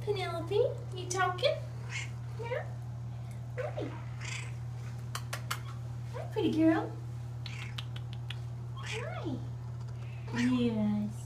Penelope, you talking? Yeah? Hi. Hi, pretty girl. Hi. Yes.